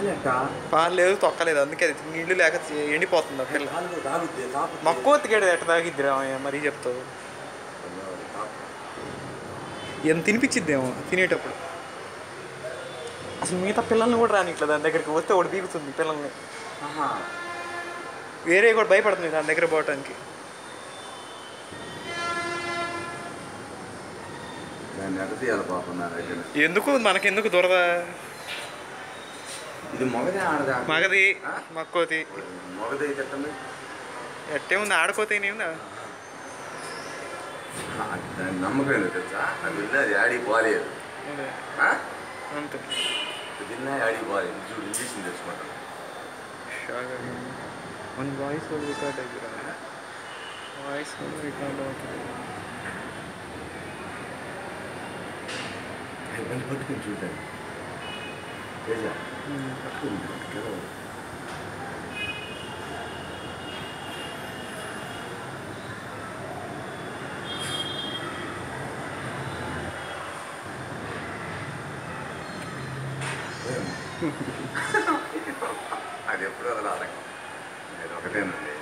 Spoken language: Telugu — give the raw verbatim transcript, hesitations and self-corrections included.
పాలు లేదు తొక్కలేదు అందుకే అది నీళ్ళు లేక ఎండిపోతుంది ఆ పిల్ల. మక్కువ తిగేది ఎట్ట తాగిద్దిరా మరీ చెప్తావు. ఎంత తినిపించిద్దేమో తినేటప్పుడు. అసలు మిగతా పిల్లల్ని కూడా రానిట్లేదు దాని దగ్గరికి వస్తే ఒకటి బీగుతుంది పిల్లల్ని. వేరే కూడా భయపడుతుంది దాని దగ్గర పోవటానికి. ఎందుకు మనకెందుకు దురద. ఇది మగదే ఆడదా? మగది మక్కోతి. మగది ఎట్టే ఉంది ఆడుకోతేనేముందా నమ్మకం తెలుసా? అది అది ఆడి పోలేదు అంతే. తిన్నా ఆడి పోలేదు. చూడు ఇంజక్షన్ తెచ్చుకుంటాను. మన వాయిస్ రికార్డ్ అవుతుంది. వాయిస్ రికార్డ్ అవుతుంది. మళ్ళీ పట్టుకుని చూడండి. పట్టుకుని పట్టుకెళ్ళ అది ఎప్పుడు వదలాలి. నేను ఒకటేనండి.